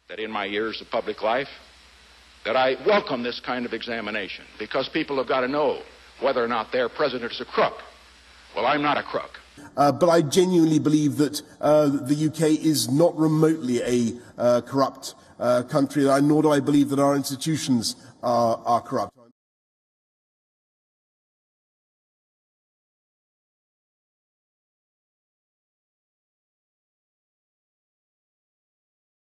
that in my years of public life, that I welcome this kind of examination, because people have got to know whether or not their president is a crook. Well, I'm not a crook. But I genuinely believe that the UK is not remotely a corrupt country, nor do I believe that our institutions are corrupt.